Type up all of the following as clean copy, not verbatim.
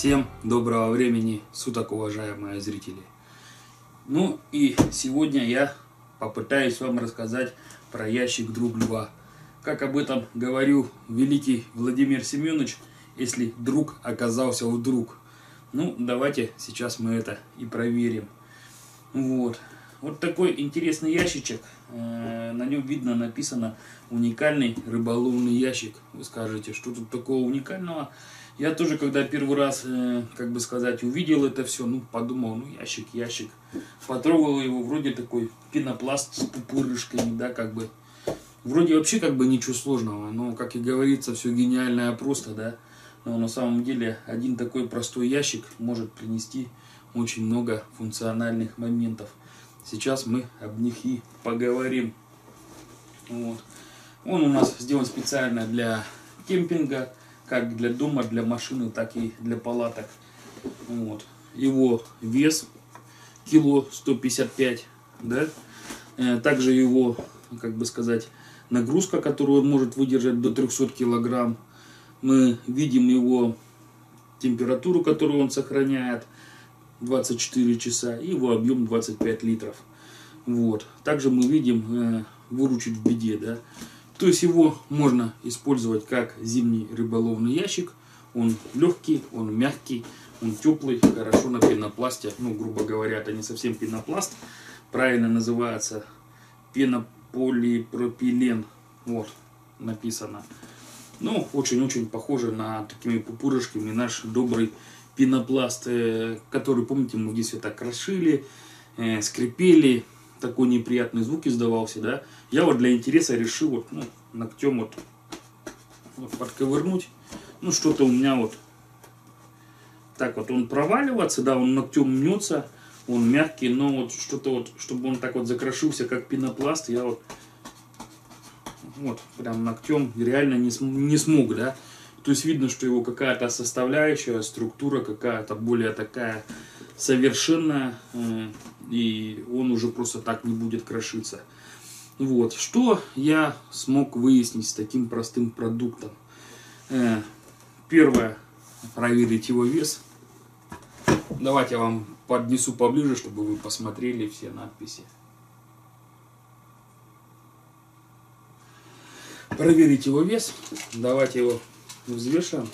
Всем доброго времени суток, уважаемые зрители. Ну и сегодня я попытаюсь вам рассказать про ящик Друг Льва. Как об этом говорил великий Владимир Семенович, если друг оказался вдруг. Ну, давайте сейчас мы это и проверим. Вот такой интересный ящичек. На нем видно написано «Уникальный рыболовный ящик». Вы скажете, что тут такого уникального? Я тоже, когда первый раз, увидел это все, подумал, ящик. Потрогал его, вроде такой пенопласт с пупырышками, да, Вроде вообще ничего сложного, но, как и говорится, все гениальное просто, да. Но на самом деле один такой простой ящик может принести очень много функциональных моментов. Сейчас мы об них и поговорим. Он у нас сделан специально для кемпинга, как для дома, для машины, так и для палаток. Его вес кило 155, да. Также его, нагрузка, которую он может выдержать, до 300 килограмм. Мы видим его температуру, которую он сохраняет 24 часа, и его объем 25 литров. Также мы видим выручить в беде, да. То есть его можно использовать как зимний рыболовный ящик. Он легкий, он мягкий, он теплый, хорошо на пенопласте. Грубо говоря, это не совсем пенопласт, правильно называется пенополипропилен. Написано. Очень-очень похоже на такими пупырышками наш добрый пенопласт, который, помните, мы в детстве так крошили, скрипели, такой неприятный звук издавался, да. Я для интереса решил ногтем подковырнуть. Что-то у меня так он проваливается, да, он ногтем мнется, он мягкий, но что-то чтобы он так закрошился, как пенопласт, я прям ногтем реально не смог, да. То есть видно, что его какая-то составляющая, структура какая-то более такая совершенная, и он уже просто так не будет крошиться. Что я смог выяснить с таким простым продуктом? Первое, проверить его вес. Давайте я вам поднесу поближе, чтобы вы посмотрели все надписи. Проверить его вес. Давайте его взвешиваем.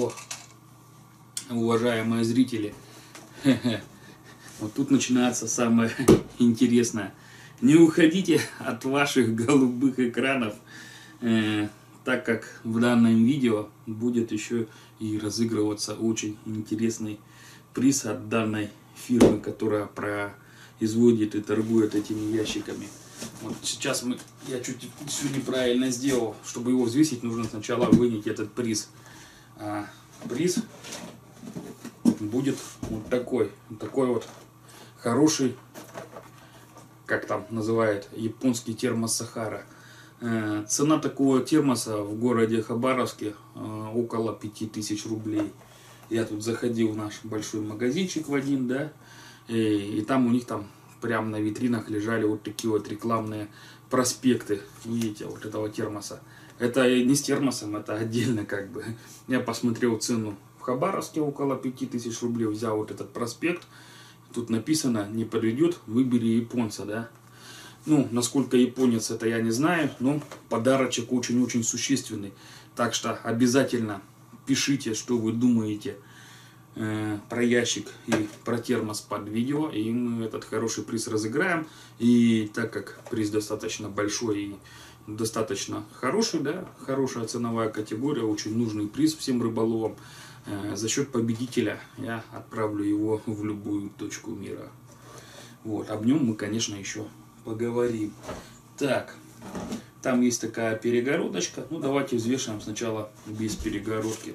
Уважаемые зрители, вот тут начинается самое интересное. Не уходите от ваших голубых экранов, так как в данном видео будет еще и разыгрываться очень интересный приз от данной фирмы, которая производит и торгует этими ящиками. Сейчас я чуть все неправильно сделал. Чтобы его взвесить, нужно сначала вынять этот приз. Приз будет такой хороший, как там называют, японский термос Сахара. Цена такого термоса в городе Хабаровске около 5000 рублей. Я тут заходил в наш большой магазинчик в один, да, и там у них прямо на витринах лежали такие рекламные проспекты, видите, этого термоса. Это не с термосом, это отдельно Я посмотрел цену в Хабаровске около 5000 рублей, взял этот проспект. Тут написано: не подведет, выбери японца, да. Насколько японец, это я не знаю, но подарочек очень-очень существенный. Так что обязательно пишите, что вы думаете про ящик и про термос под видео, и мы этот хороший приз разыграем. И так как приз достаточно большой и достаточно хороший, да, хорошая ценовая категория, очень нужный приз всем рыболовам, за счет победителя я отправлю его в любую точку мира. Об нем мы, конечно, еще поговорим. Так, там есть такая перегородочка. Давайте взвешиваем сначала без перегородки.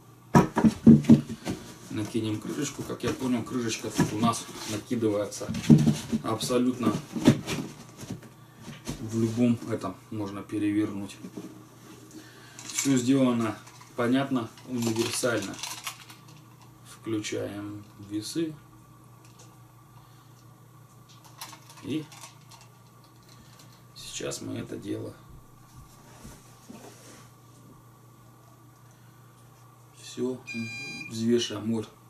Накинем крышечку. Как я понял, крышечка тут у нас накидывается абсолютно в любом этом, можно перевернуть. Все сделано понятно, универсально. Включаем весы. И сейчас мы это дело все взвешиваем.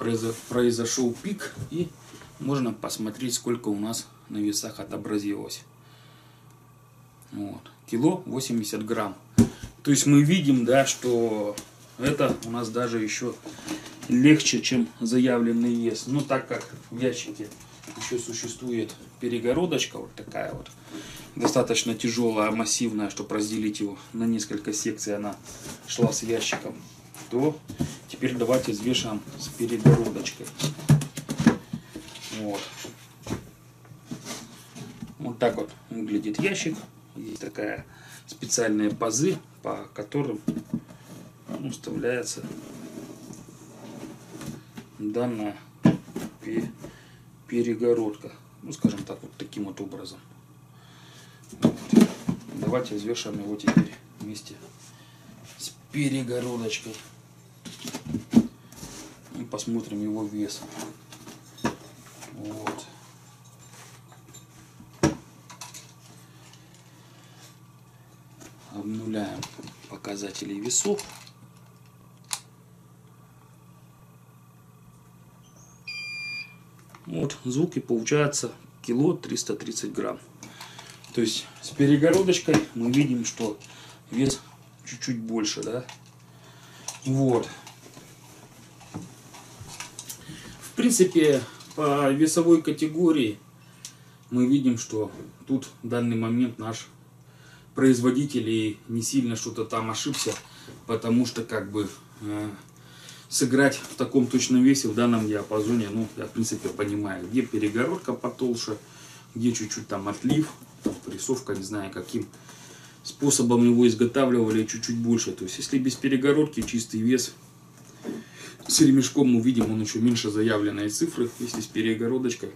произошел пик, и можно посмотреть, сколько у нас на весах отобразилось. Вот. Кило 80 грамм. То есть мы видим, да, что это у нас даже еще легче, чем заявленный вес. Но так как в ящике еще существует перегородочка, вот такая вот, достаточно тяжелая, массивная, чтобы разделить его на несколько секций, она шла с ящиком, то теперь давайте взвешиваем с перегородочкой. Вот. Вот так вот выглядит ящик. Есть такая специальные пазы, по которым вставляется данная перегородка. Ну, скажем так, вот таким вот образом. Вот. Давайте взвешиваем его теперь вместе с перегородочкой. И посмотрим его вес. Вот. Обнуляем показатели весов. Вот звуки получается кило 330 грамм. То есть с перегородочкой мы видим, что вес чуть-чуть больше, да. Вот. В принципе, по весовой категории мы видим, что тут в данный момент наш производитель и не сильно что-то там ошибся, потому что как бы сыграть в таком точном весе в данном диапазоне, ну, я в принципе понимаю, где перегородка потолще, где чуть-чуть там отлив, там, прессовка, не знаю каким способом его изготавливали, чуть-чуть больше. То есть если без перегородки чистый вес с ремешком мы видим, он еще меньше заявленной цифры. Если с перегородочкой,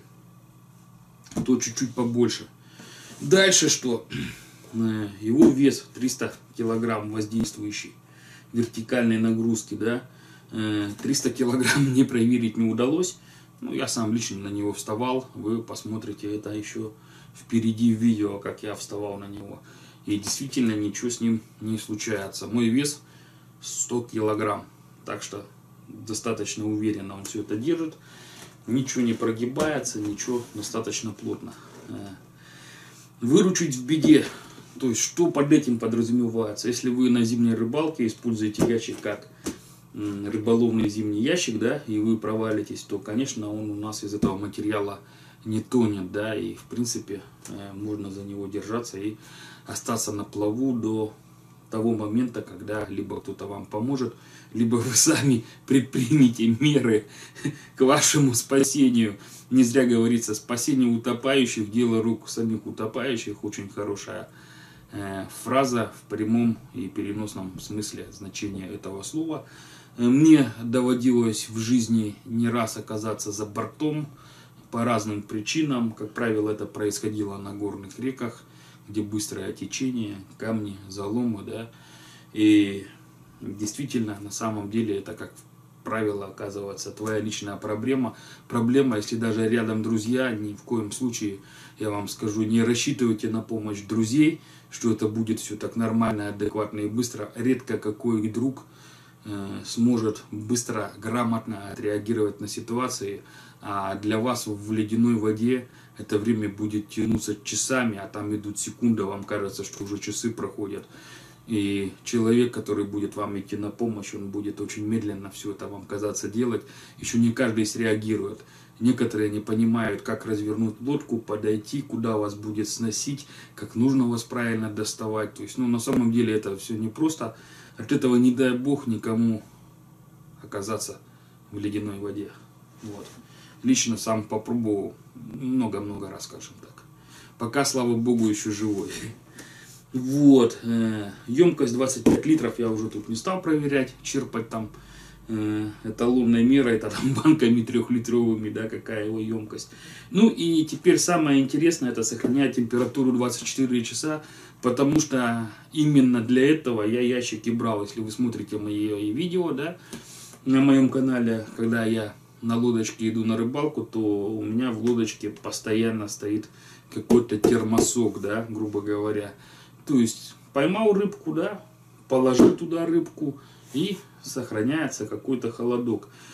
то чуть-чуть побольше. Дальше что? Его вес 300 килограмм воздействующий вертикальной нагрузки, да. 300 килограмм мне проверить не удалось. Ну, я сам лично на него вставал. Вы посмотрите это еще впереди в видео, как я вставал на него. И действительно ничего с ним не случается. Мой вес 100 килограмм. Так что достаточно уверенно он все это держит. Ничего не прогибается, ничего, достаточно плотно. Выручить в беде. То есть, что под этим подразумевается? Если вы на зимней рыбалке используете ящик как рыболовный зимний ящик, да, и вы провалитесь, то, конечно, он у нас из этого материала не тонет, да, и, в принципе, можно за него держаться и остаться на плаву до того момента, когда либо кто-то вам поможет, либо вы сами предпримете меры к вашему спасению. Не зря говорится, спасение утопающих, дело рук самих утопающих. Очень хорошая фраза в прямом и переносном смысле значения этого слова. Мне доводилось в жизни не раз оказаться за бортом по разным причинам. Как правило, это происходило на горных реках, где быстрое течение, камни, заломы, да. И действительно, на самом деле, это, как правило, оказывается твоя личная проблема. Проблема, если даже рядом друзья, ни в коем случае, я вам скажу, не рассчитывайте на помощь друзей, что это будет все так нормально, адекватно и быстро. Редко какой друг сможет быстро, грамотно отреагировать на ситуации, а для вас в ледяной воде это время будет тянуться часами, а там идут секунды, вам кажется, что уже часы проходят. И человек, который будет вам идти на помощь, он будет очень медленно все это вам казаться делать. Еще не каждый среагирует. Некоторые не понимают, как развернуть лодку, подойти, куда вас будет сносить, как нужно вас правильно доставать. То есть, ну, на самом деле это все непросто. От этого, не дай бог, никому оказаться в ледяной воде. Вот. Лично сам попробовал много-много раз, скажем так. Пока, слава богу, еще живой. Вот. Емкость 25 литров я уже тут не стал проверять, черпать там эталонной мерой, это там банками 3-литровыми, да, какая его емкость. Ну и теперь самое интересное, это сохранять температуру 24 часа, потому что именно для этого я ящики брал. Если вы смотрите мои видео, да, на моем канале, когда я на лодочке иду на рыбалку, то у меня в лодочке постоянно стоит какой-то термосок, да, грубо говоря. То есть поймал рыбку, да, положил туда рыбку, и сохраняется какой-то холодок.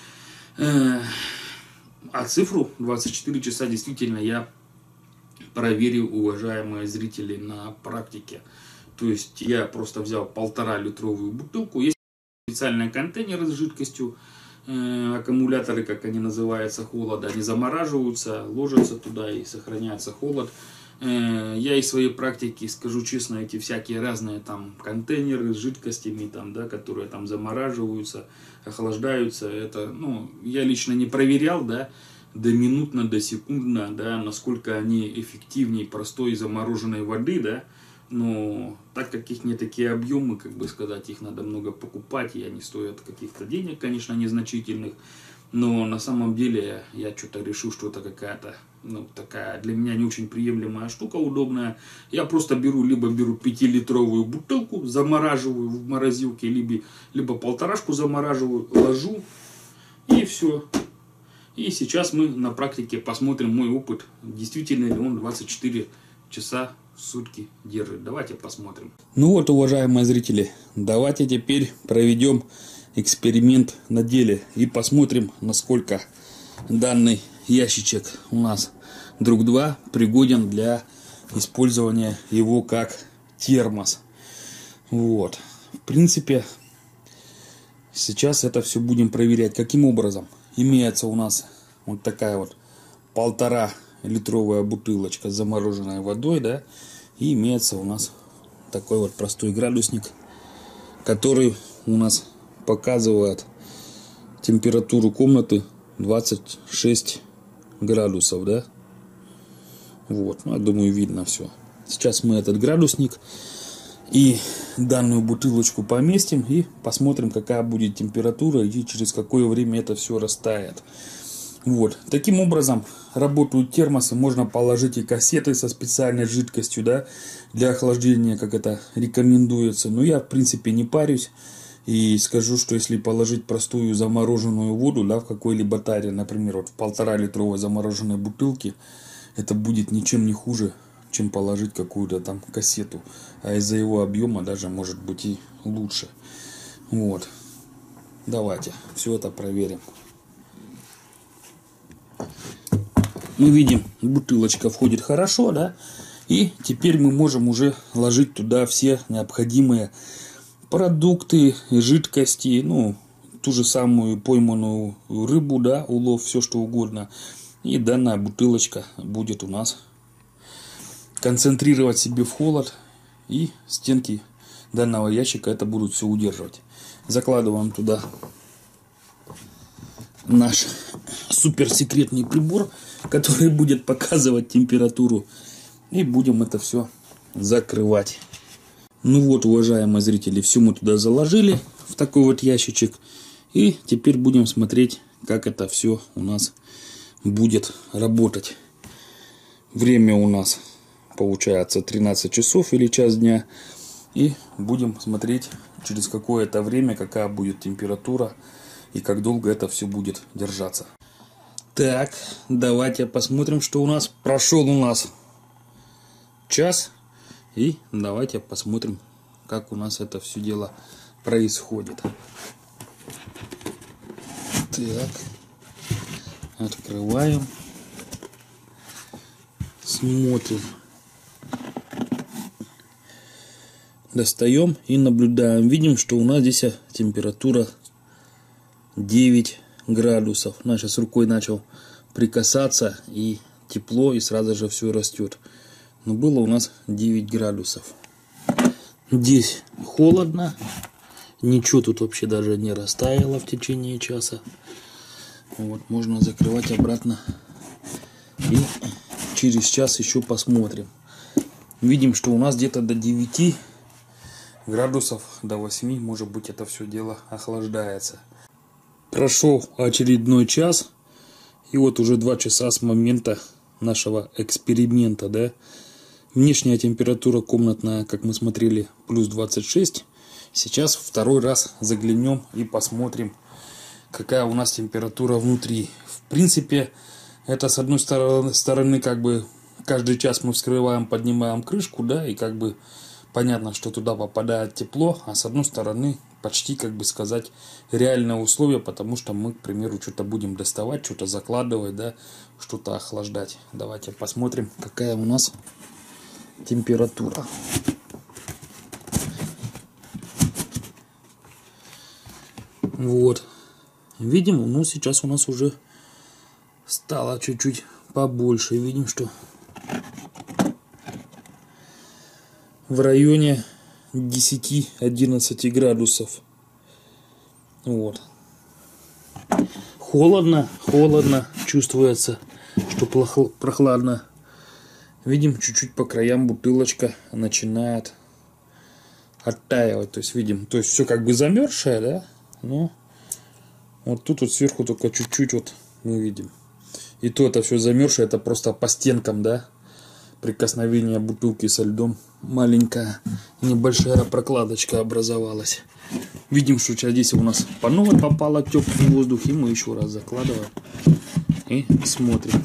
А цифру 24 часа действительно я проверил, уважаемые зрители, на практике. То есть я просто взял 1,5-литровую бутылку. Есть специальные контейнеры с жидкостью, аккумуляторы, как они называются, холода. Они замораживаются, ложатся туда и сохраняется холод. Я из своей практики скажу честно, эти всякие разные там контейнеры с жидкостями, там, да, которые там замораживаются, охлаждаются, это, ну, я лично не проверял, да, доминутно, досекундно, да, насколько они эффективнее простой замороженной воды, да. Но так как их не такие объемы, как бы сказать, их надо много покупать, и они стоят каких-то денег, конечно, незначительных. Но на самом деле я что-то решил, что это какая-то, ну, такая для меня не очень приемлемая штука, удобная. Я просто либо беру 5-литровую бутылку, замораживаю в морозилке, либо 1,5-шку замораживаю, ложу, и все. И сейчас мы на практике посмотрим мой опыт, действительно ли он 24 часа в сутки держит. Давайте посмотрим. Ну вот, уважаемые зрители, давайте теперь проведем эксперимент на деле и посмотрим, насколько данный ящичек у нас друг 2 пригоден для использования его как термос. Вот, в принципе, сейчас это все будем проверять. Каким образом? Имеется у нас вот такая вот 1,5-литровая бутылочка с замороженной водой, да, и имеется у нас такой вот простой градусник, который у нас показывает температуру комнаты 26 градусов, да. Вот, ну, я думаю, видно все. Сейчас мы этот градусник и данную бутылочку поместим и посмотрим, какая будет температура и через какое время это все растает. Вот, таким образом работают термосы. Можно положить и кассеты со специальной жидкостью, да, для охлаждения, как это рекомендуется. Но я, в принципе, не парюсь. И скажу, что если положить простую замороженную воду, да, в какой-либо таре, например, вот в 1,5-литровой замороженной бутылке, это будет ничем не хуже, чем положить какую-то там кассету. А из-за его объема даже может быть и лучше. Вот. Давайте все это проверим. Мы видим, бутылочка входит хорошо, да. И теперь мы можем уже ложить туда все необходимые продукты, жидкости, ну, ту же самую пойманную рыбу, да, улов, все что угодно. И данная бутылочка будет у нас концентрировать себе в холод, и стенки данного ящика это будут все удерживать. Закладываем туда наш суперсекретный прибор, который будет показывать температуру, и будем это все закрывать. Ну вот, уважаемые зрители, все мы туда заложили в такой вот ящичек, и теперь будем смотреть, как это все у нас будет работать. Время у нас получается 13 часов или час дня. И будем смотреть через какое-то время, какая будет температура и как долго это все будет держаться. Так, давайте посмотрим, что у нас. Прошел у нас час. И давайте посмотрим, как у нас это все дело происходит. Так, открываем. Смотрим. Достаем и наблюдаем. Видим, что у нас здесь температура 9 градусов. Я сейчас рукой начал прикасаться, и тепло, и сразу же все растет. Но было у нас 9 градусов. Здесь холодно. Ничего тут вообще даже не растаяло в течение часа. Вот, можно закрывать обратно. И через час еще посмотрим. Видим, что у нас где-то до 9 градусов, до 8, может быть, это все дело охлаждается. Прошел очередной час. И вот уже 2 часа с момента нашего эксперимента, да. Внешняя температура комнатная, как мы смотрели, плюс 26. Сейчас второй раз заглянем и посмотрим, какая у нас температура внутри. В принципе, это с одной стороны, как бы каждый час мы вскрываем, поднимаем крышку, да, и как бы понятно, что туда попадает тепло, а с одной стороны почти, как бы сказать, реальные условия, потому что мы, к примеру, что-то будем доставать, что-то закладывать, да, что-то охлаждать. Давайте посмотрим, какая у нас температура. Вот. Видим, ну сейчас у нас уже стало чуть-чуть побольше. Видим, что в районе 10-11 градусов. Вот. Холодно, чувствуется, что прохладно. Видим, чуть-чуть по краям бутылочка начинает оттаивать. То есть видим, то есть все как бы замерзшее, да? Но вот тут вот сверху только чуть-чуть вот мы видим. И то это все замерзшее, это просто по стенкам, да? Прикосновение бутылки со льдом. Маленькая небольшая прокладочка образовалась. Видим, что сейчас здесь у нас по новой попало теплый воздух. И мы еще раз закладываем. И смотрим.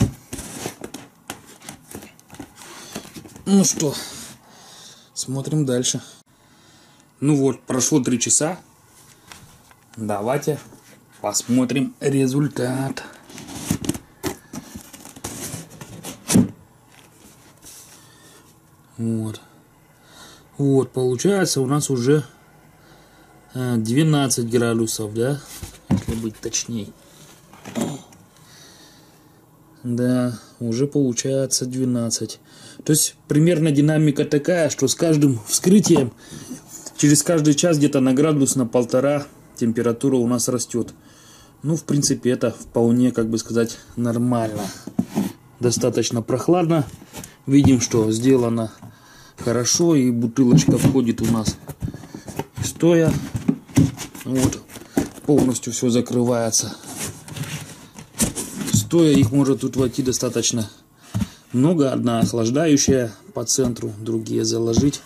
Ну что, смотрим дальше. Ну вот, прошло 3 часа. Давайте посмотрим результат. Вот, получается у нас уже 12 градусов, да, если быть точней. Да, уже получается 12. То есть примерно динамика такая, что с каждым вскрытием через каждый час где-то на градус, на 1,5 температура у нас растет. Ну, в принципе, это вполне, как бы сказать, нормально. Достаточно прохладно. Видим, что сделано хорошо, и бутылочка входит у нас стоя. Вот, полностью все закрывается. Стоя их может тут войти достаточно много. Одна охлаждающая по центру, другие заложить.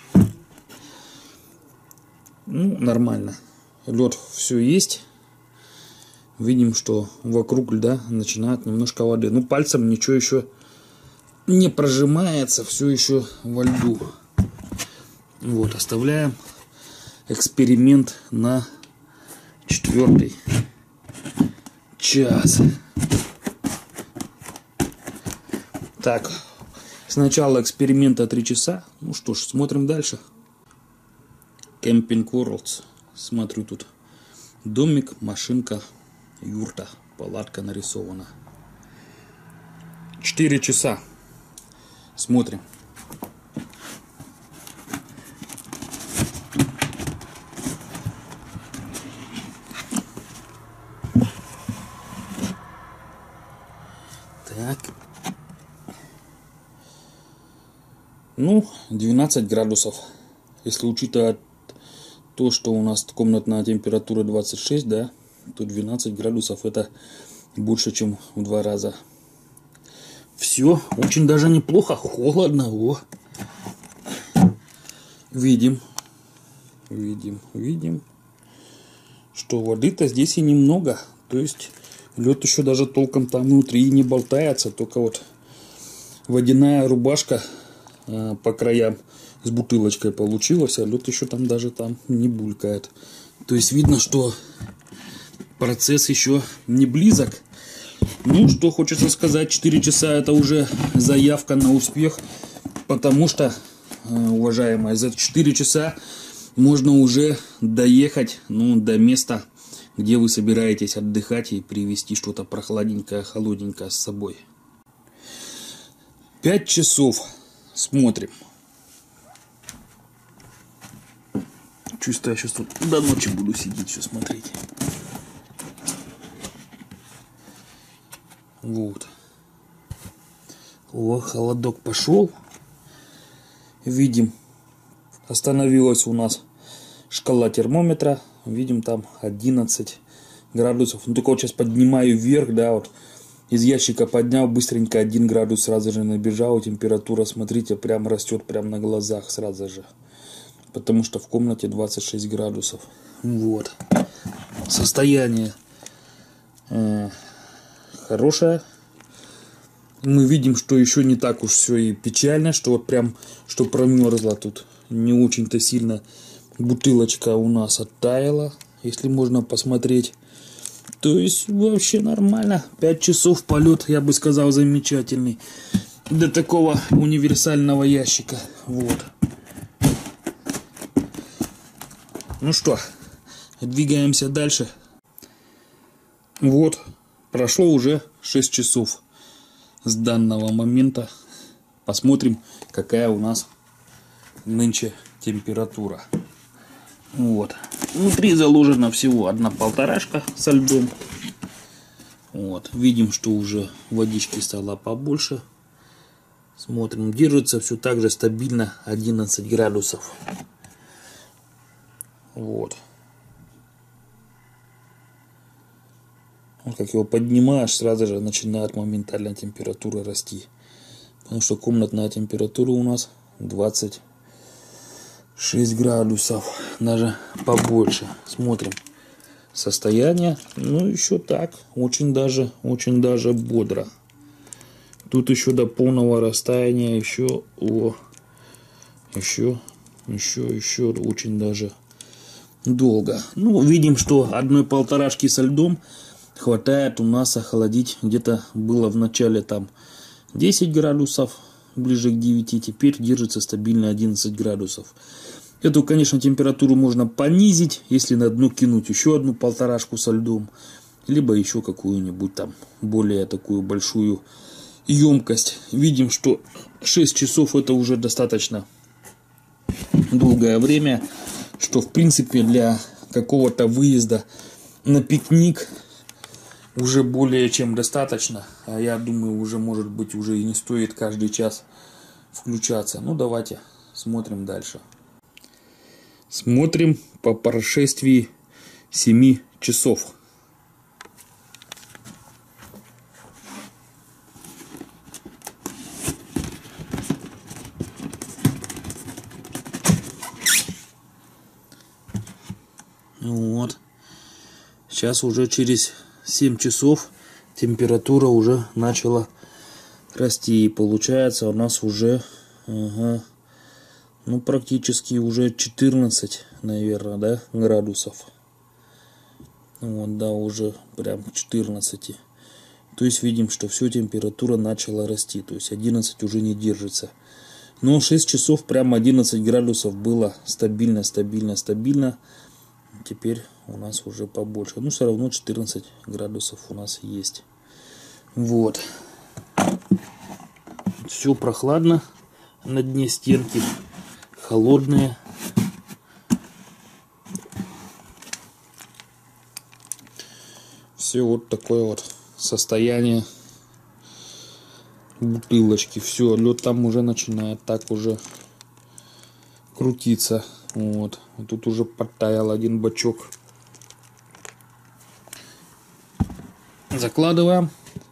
Ну, нормально. Лед все есть. Видим, что вокруг льда начинает немножко воды. Ну, пальцем ничего еще не прожимается, все еще во льду. Вот, оставляем эксперимент на 4-й час. Так, сначала эксперимента 3 часа. Ну что ж, смотрим дальше. Camping Worlds. Смотрю, тут домик, машинка, юрта, палатка нарисована. 4 часа. Смотрим. Так. Ну, 12 градусов. Если учитывать то, что у нас комнатная температура 26, да, то 12 градусов это больше, чем в 2 раза. Все, очень даже неплохо, холодно. О. Видим, что воды-то здесь и немного. То есть лед еще даже толком там внутри не болтается, только вот водяная рубашка по краям с бутылочкой получилась, а лед еще там даже там не булькает. То есть видно, что процесс еще не близок. Ну, что хочется сказать, 4 часа это уже заявка на успех, потому что, уважаемые, за 4 часа можно уже доехать, ну, до места, где вы собираетесь отдыхать, и привезти что-то прохладненькое, холодненькое с собой. 5 часов. Смотрим. Чувствую, я сейчас тут до ночи буду сидеть, все смотреть. Вот. О, холодок пошел. Видим, остановилась у нас шкала термометра. Видим, там 11 градусов. Ну, только вот сейчас поднимаю вверх, да, вот из ящика поднял, быстренько 1 градус сразу же набежал. Температура, смотрите, прям растет, прям на глазах сразу же. Потому что в комнате 26 градусов. Вот. Состояние хорошее. Мы видим, что еще не так уж все и печально, что вот прям, что промерзло тут не очень-то сильно Бутылочка у нас оттаяла, если можно посмотреть. То есть вообще нормально. 5 часов полет, я бы сказал, замечательный. Для такого универсального ящика. Вот. Ну что, двигаемся дальше. Вот, прошло уже 6 часов с данного момента. Посмотрим, какая у нас нынче температура. Вот. Внутри заложена всего одна полторашка со льдом. Вот. Видим, что уже водички стало побольше. Смотрим, держится все так же стабильно 11 градусов. Вот. Вот как его поднимаешь, сразу же начинает моментально температура расти. Потому что комнатная температура у нас 26 градусов, даже побольше. Смотрим состояние. Ну, еще так, очень даже бодро. Тут еще до полного растаяния еще очень даже долго. Ну, видим, что одной полторашки со льдом хватает у нас охладить. Где-то было в начале там 10 градусов, ближе к 9, теперь держится стабильно 11 градусов. Эту, конечно, температуру можно понизить, если на дно кинуть еще одну полторашку со льдом, либо еще какую-нибудь там более такую большую емкость. Видим, что 6 часов это уже достаточно долгое время, что в принципе для какого-то выезда на пикник уже более чем достаточно. А я думаю, уже может быть уже и не стоит каждый час включаться. Ну давайте смотрим дальше. Смотрим по прошествии 7 часов. Вот. Сейчас уже через 7 часов температура уже начала расти. И получается у нас уже ну практически уже 14, наверное, да, градусов. Вот, да, уже прям 14. То есть видим, что все, температура начала расти. То есть 11 уже не держится. Но 6 часов прям 11 градусов было стабильно. Теперь у нас уже побольше. Ну, все равно 14 градусов у нас есть. Вот. Все прохладно. На дне стенки холодные. Все вот такое вот состояние бутылочки. Все, лед там уже начинает так уже крутиться. Вот. Тут уже подтаял один бачок. Закладываем.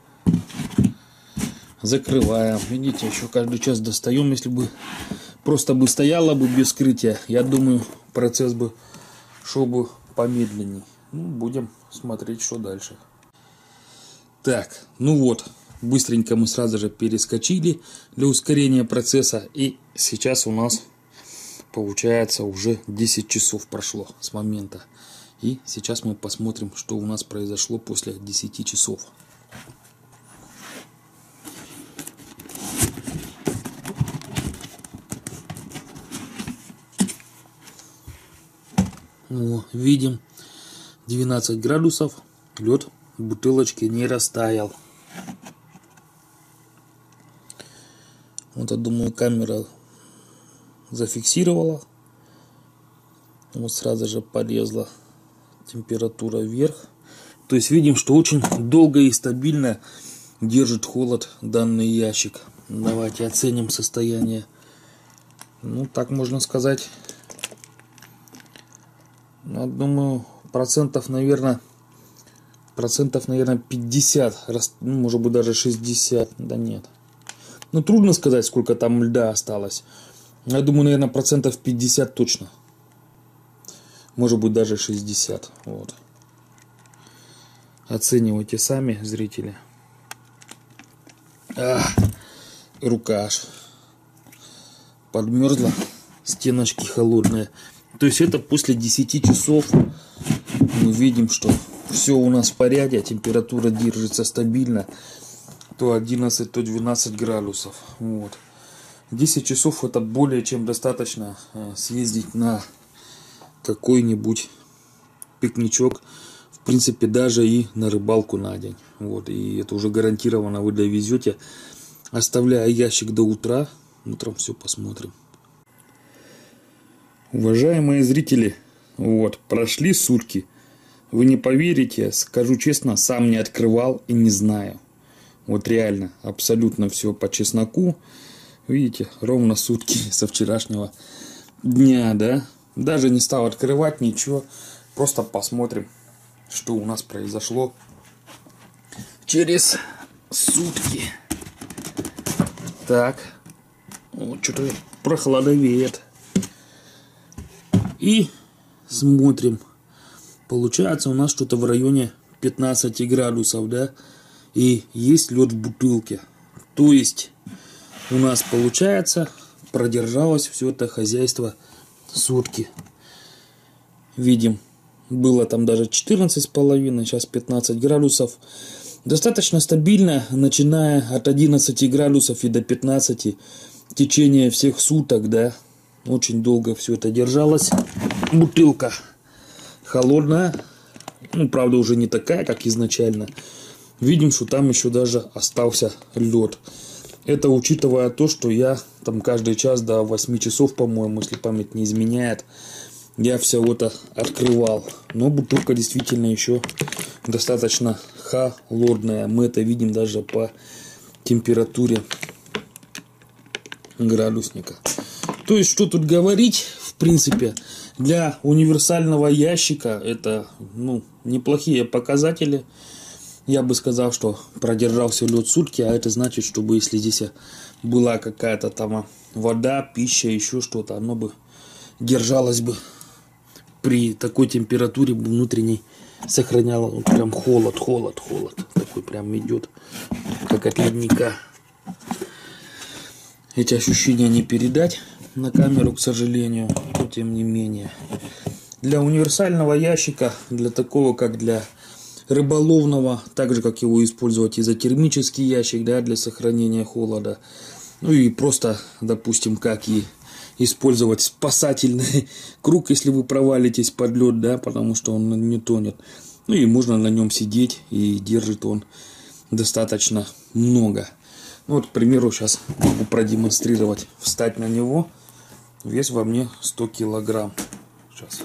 Закрываем. Видите, еще каждый час достаем. Если бы просто бы стояло бы без скрытия, я думаю, процесс бы шел бы помедленней. Ну, будем смотреть, что дальше. Так, ну вот. Быстренько мы сразу же перескочили для ускорения процесса. И сейчас у нас получается уже 10 часов прошло с момента. И сейчас мы посмотрим, что у нас произошло после 10 часов. Ну, видим 12 градусов. Лед в бутылочке не растаял. Вот, я думаю, камера зафиксировала. Вот сразу же полезла температура вверх. То есть видим, что очень долго и стабильно держит холод данный ящик. Давайте оценим состояние. Ну, так можно сказать. Я думаю, процентов, наверное, 50, ну, может быть даже 60, да нет. Ну, трудно сказать, сколько там льда осталось. Я думаю, наверное, процентов 50 точно. Может быть даже 60. Вот. Оценивайте сами, зрители. Рука аж подмерзла. Стеночки холодные. То есть это после 10 часов мы видим, что все у нас в порядке, температура держится стабильно. То 11, то 12 градусов. Вот. 10 часов это более чем достаточно съездить на какой-нибудь пикничок. В принципе, даже и на рыбалку на день. Вот. И это уже гарантированно вы довезете, оставляя ящик до утра. Утром все посмотрим. Уважаемые зрители, вот, прошли сутки. Вы не поверите, скажу честно, сам не открывал и не знаю. Вот реально, абсолютно все по чесноку. Видите, ровно сутки со вчерашнего дня, да? Даже не стал открывать ничего. Просто посмотрим, что у нас произошло через сутки. Так, вот что-то прохладовеет. И смотрим. Получается у нас что-то в районе 15 градусов, да? И есть лед в бутылке. То есть у нас получается продержалось все это хозяйство сутки. Видим, было там даже 14,5, сейчас 15 градусов. Достаточно стабильно, начиная от 11 градусов и до 15 в течение всех суток, да. Очень долго все это держалось. Бутылка холодная. Ну, правда, уже не такая, как изначально. Видим, что там еще даже остался лед. Это учитывая то, что я там каждый час до 8 часов, по-моему, если память не изменяет, я все это открывал. Но бутылка действительно еще достаточно холодная. Мы это видим даже по температуре градусника. То есть, что тут говорить, в принципе, для универсального ящика это, неплохие показатели. Я бы сказал, что продержался лед сутки, а это значит, чтобы если здесь была какая-то там вода, пища, еще что-то, оно бы держалось бы при такой температуре внутренней, сохраняло вот прям холод. Такой прям идет, как от ледника. Эти ощущения не передать на камеру, к сожалению, но тем не менее. Для универсального ящика, для такого, как для рыболовного, так же, как его использовать изотермический ящик, да, для сохранения холода. Ну и просто, допустим, как и использовать спасательный круг, если вы провалитесь под лед, да, потому что он не тонет. Ну и можно на нем сидеть, и держит он достаточно много. Ну вот, к примеру, сейчас могу продемонстрировать. Встать на него. Вес во мне 100 килограмм. Сейчас.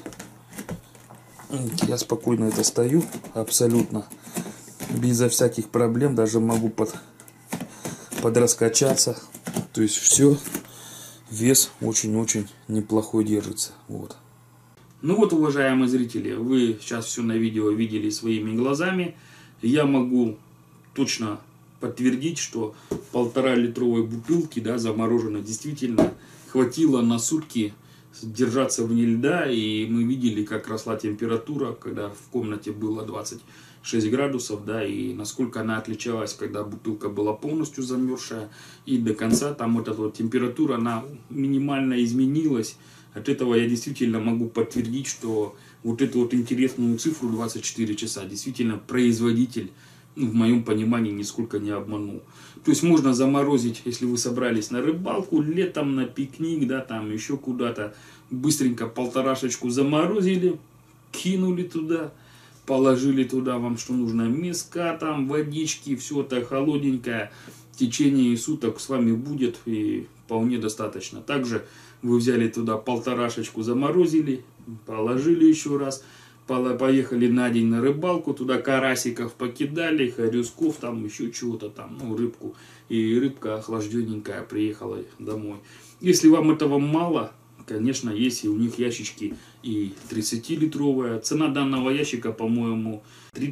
Я спокойно это стою, абсолютно безо всяких проблем, даже могу подраскачаться. То есть все, вес очень-очень неплохой держится. Вот. Ну вот, уважаемые зрители, вы сейчас все на видео видели своими глазами. Я могу точно подтвердить, что 1,5-литровой бутылки, да, замороженной, действительно хватило на сутки держаться вне льда, и мы видели, как росла температура, когда в комнате было 26 градусов, да, и насколько она отличалась, когда бутылка была полностью замерзшая, и до конца там вот эта вот температура, она минимально изменилась. От этого я действительно могу подтвердить, что вот эту вот интересную цифру 24 часа действительно производитель, в моем понимании, нисколько не обманул. То есть можно заморозить, если вы собрались на рыбалку, летом на пикник, да, там еще куда-то, быстренько 1,5-шечку заморозили, кинули туда, положили туда вам что нужно, миска, там, водички, все это холодненькое, в течение суток с вами будет и вполне достаточно. Также вы взяли туда 1,5-шечку, заморозили, положили еще раз, поехали на день на рыбалку, туда карасиков покидали, хорюсков, там еще чего-то там, рыбку. И рыбка охлажденненькая приехала домой. Если вам этого мало, конечно, есть и у них ящички и 30-литровая. Цена данного ящика, по-моему,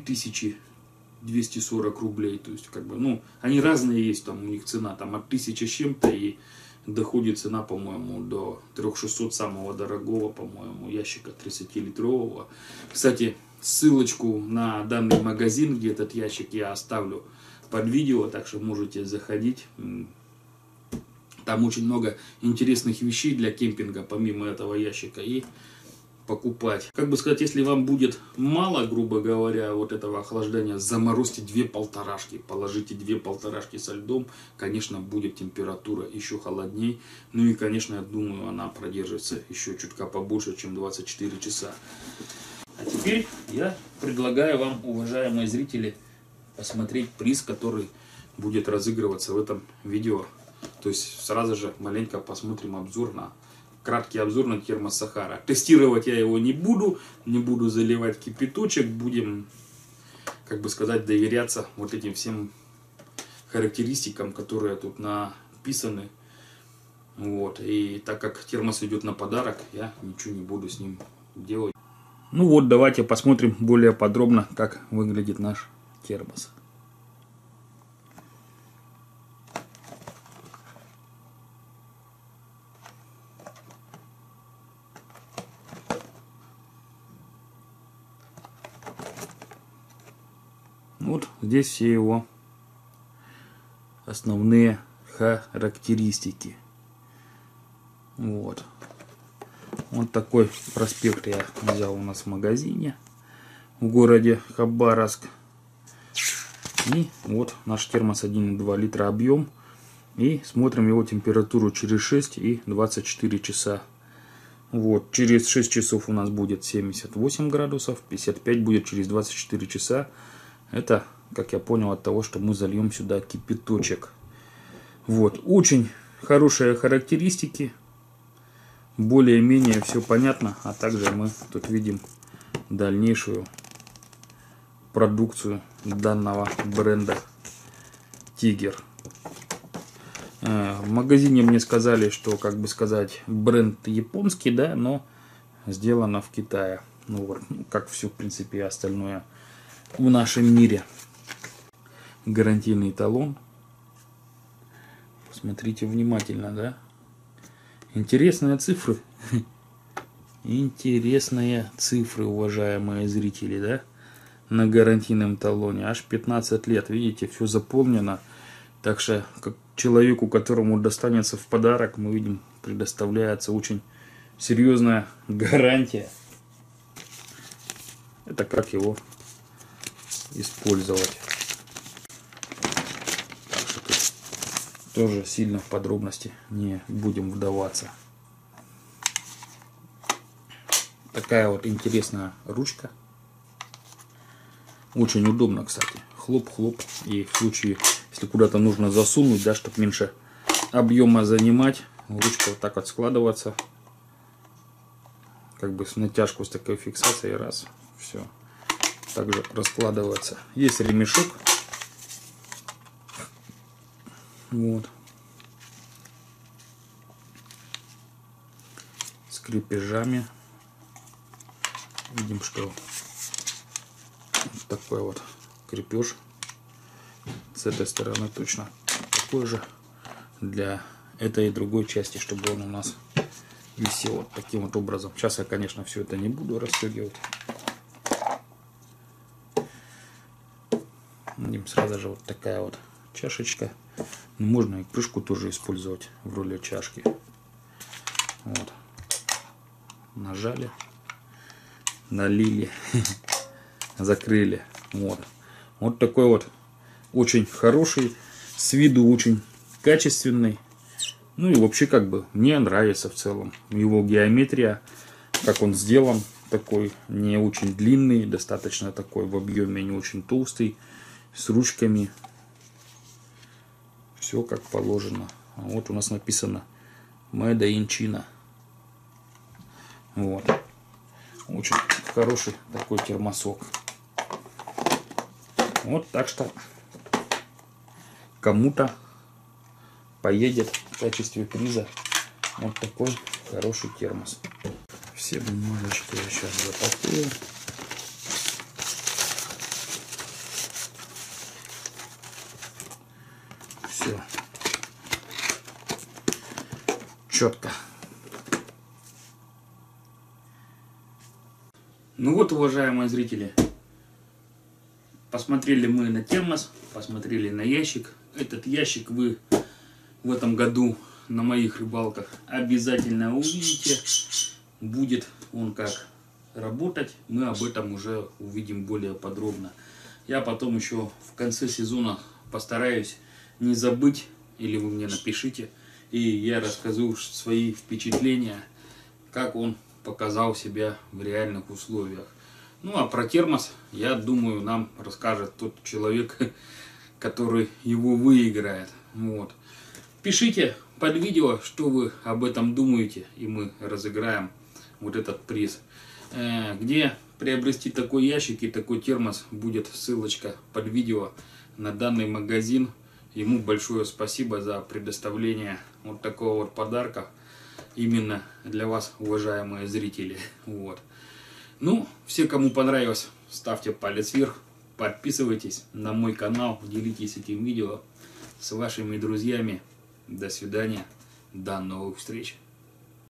3240 рублей. То есть, они разные есть, там у них цена там от 1000 с чем-то и доходит цена, по-моему, до 3600 самого дорогого, по-моему, ящика 30-литрового. Кстати, ссылочку на данный магазин, где этот ящик, я оставлю под видео, так что можете заходить. Там очень много интересных вещей для кемпинга, помимо этого ящика. И покупать. Как бы сказать, если вам будет мало, грубо говоря, вот этого охлаждения, заморозьте 2 полторашки, положите 2 полторашки со льдом, конечно, будет температура еще холодней. Ну и, конечно, я думаю, она продержится еще чутка побольше, чем 24 часа. А теперь я предлагаю вам, уважаемые зрители, посмотреть приз, который будет разыгрываться в этом видео. То есть сразу же маленько посмотрим краткий обзор на термос Сахара. Тестировать я его не буду заливать кипяточек, будем, как бы сказать, доверяться вот этим всем характеристикам, которые тут написаны. Вот. И так как термос идет на подарок, я ничего не буду с ним делать. Ну вот, давайте посмотрим более подробно, как выглядит наш термос. Вот здесь все его основные характеристики. Вот такой проспект я взял у нас в магазине в городе Хабаровск. И вот наш термос 1,2 литра объем. И смотрим его температуру через 6 и 24 часа. Вот, через 6 часов у нас будет 78 градусов, 55 будет через 24 часа. Это, как я понял, от того, что мы зальем сюда кипяточек. Вот, очень хорошие характеристики. Более-менее все понятно. А также мы тут видим дальнейшую продукцию данного бренда Тигер. В магазине мне сказали, что, как бы сказать, бренд японский, да, но сделано в Китае. Ну вот, как все, в принципе, остальное в нашем мире. Гарантийный талон. Посмотрите внимательно, да? Интересные цифры. Интересные цифры, уважаемые зрители, да? На гарантийном талоне. Аж 15 лет. Видите, все заполнено. Так что, как человеку, которому достанется в подарок, мы видим, предоставляется очень серьезная гарантия. Это как его использовать. Так что тут тоже сильно в подробности не будем вдаваться. Такая вот интересная ручка. Очень удобно, кстати. Хлоп-хлоп. И в случае, если куда-то нужно засунуть, да, чтобы меньше объема занимать, ручка вот так вот складываться. Как бы с натяжку, с такой фиксацией, раз, все. Также раскладывается. Есть ремешок. Вот. С крепежами. Видим, что вот такой вот крепеж. С этой стороны точно такой же. Для этой и другой части, чтобы он у нас висел вот таким вот образом. Сейчас я, конечно, все это не буду расстегивать. Видим, сразу же вот такая вот чашечка. Можно и крышку тоже использовать в роли чашки. Вот. Нажали, налили, закрыли. Вот такой вот очень хороший, с виду очень качественный. Ну и вообще, как бы, мне нравится в целом его геометрия, как он сделан, такой не очень длинный, достаточно такой в объеме, не очень толстый, с ручками. Все как положено. Вот у нас написано Made in China. Вот. Очень хороший такой термосок. Вот, так что кому-то поедет в качестве приза вот такой хороший термос. Все бумажечки я сейчас запакую. Все четко. Ну вот, уважаемые зрители, посмотрели мы на термос, посмотрели на ящик. Этот ящик вы в этом году на моих рыбалках обязательно увидите. Будет он как работать, мы об этом уже увидим более подробно. Я потом еще в конце сезона постараюсь не забыть, или вы мне напишите, и я расскажу свои впечатления, как он показал себя в реальных условиях. Ну а про термос, я думаю, нам расскажет тот человек, который его выиграет. Вот. Пишите под видео, что вы об этом думаете, и мы разыграем вот этот приз. Где приобрести такой ящик и такой термос, будет ссылочка под видео на данный магазин. Ему большое спасибо за предоставление вот такого вот подарка именно для вас, уважаемые зрители. Вот. Ну, все, кому понравилось, ставьте палец вверх, подписывайтесь на мой канал, делитесь этим видео с вашими друзьями. До свидания, до новых встреч.